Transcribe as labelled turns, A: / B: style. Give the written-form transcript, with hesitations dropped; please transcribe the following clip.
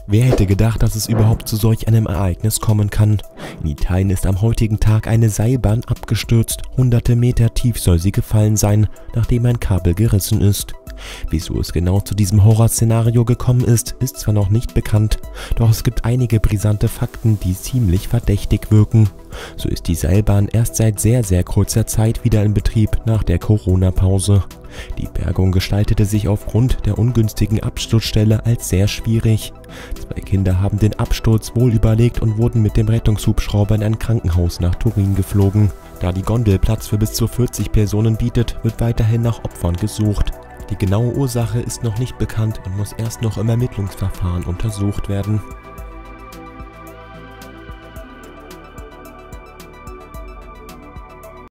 A: Wer hätte gedacht, dass es überhaupt zu solch einem Ereignis kommen kann? In Italien ist am heutigen Tag eine Seilbahn abgestürzt. Hunderte Meter tief soll sie gefallen sein, nachdem ein Kabel gerissen ist. Wieso es genau zu diesem Horrorszenario gekommen ist, ist zwar noch nicht bekannt, doch es gibt einige brisante Fakten, die ziemlich verdächtig wirken. So ist die Seilbahn erst seit sehr kurzer Zeit wieder in Betrieb nach der Corona-Pause. Die Bergung gestaltete sich aufgrund der ungünstigen Absturzstelle als sehr schwierig. 2 Kinder haben den Absturz wohl überlebt und wurden mit dem Rettungshubschrauber in ein Krankenhaus nach Turin geflogen. Da die Gondel Platz für bis zu 40 Personen bietet, wird weiterhin nach Opfern gesucht. Die genaue Ursache ist noch nicht bekannt und muss erst noch im Ermittlungsverfahren untersucht werden.